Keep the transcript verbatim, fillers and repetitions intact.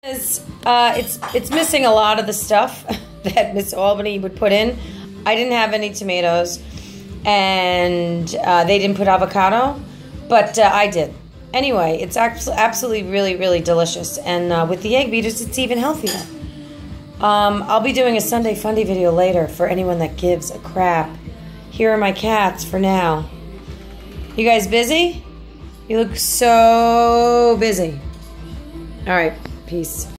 It's, uh, it's, it's missing a lot of the stuff that Miss Albany would put in. I didn't have any tomatoes, and uh, they didn't put avocado, but uh, I did. Anyway, it's absolutely really, really delicious, and uh, with the egg beaters, it's even healthier. Um, I'll be doing a Sunday Fundy video later for anyone that gives a crap. Here are my cats for now. You guys busy? You look so busy. All right, peace.